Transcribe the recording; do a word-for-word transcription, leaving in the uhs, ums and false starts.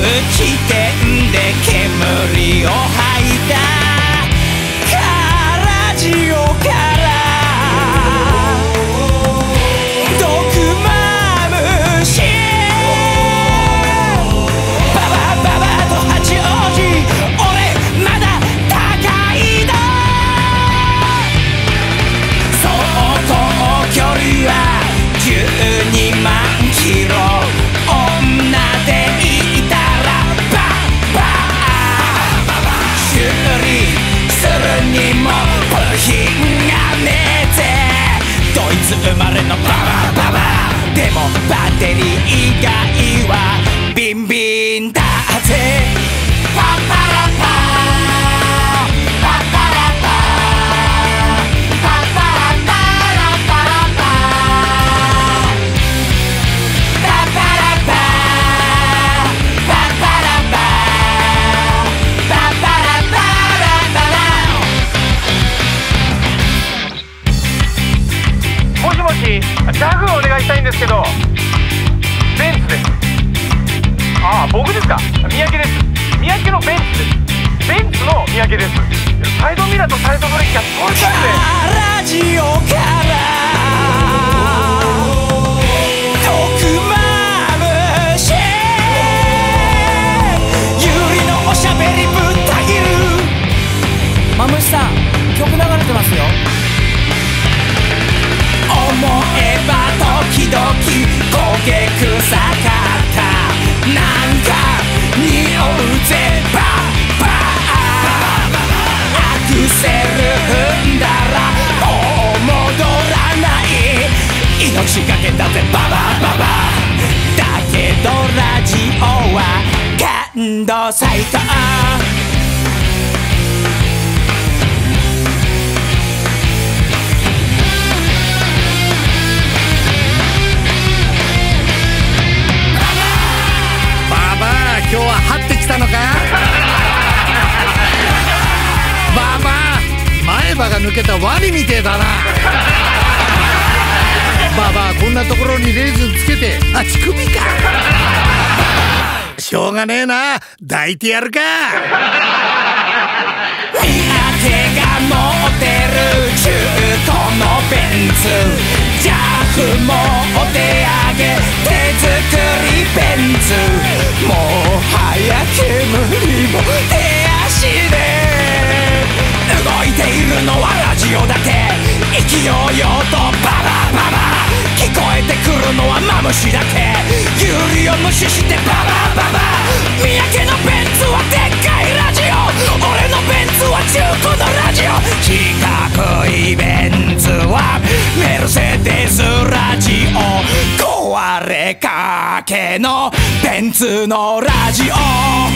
起点で煙を吐いたカラジオから毒まむしババババと八王子俺まだ高いだ相当距離はじゅうにまんキロ女でいたらバンバン修理するにも部品がねえぜドイツ生まれのババババでもバッテリー以外はビンビンだぜパパラパパパラパパパラパラパラパパパラパパパラパパパラパラパラもしもし、ダグをお願いしたいんですけど。ベンツです。ああ、僕ですか。三宅です。三宅のベンツです。ベンツの三宅です。サイドミラーとサイドブレーキが取れちゃってラジオから毒まむしゆりのおしゃべりぶった切るまむしさん曲流れてますよ思えば時々焦げ臭かったなんか匂うぜバッバーアクセル踏んだらもう戻らない命がけだぜババババだけどラジオは感動サイト今日は張ってきたのかバーバー前歯が抜けたワニみてえだなバーバーこんなところにレーズンつけてあ乳首かしょうがねえな抱いてやるか手が持ってる中古のベンツジャフもお手上げ手作りベンツもう早煙も手足で動いているのはラジオだけ勢いよとババババ聞こえてくるのはマムシだけユリを無視してババババ三宅のベンツはでっかいラジオ俺のベンツは中古のラジオ四角いベンツはメルセデスラジオ壊れかけのベンツのラジオ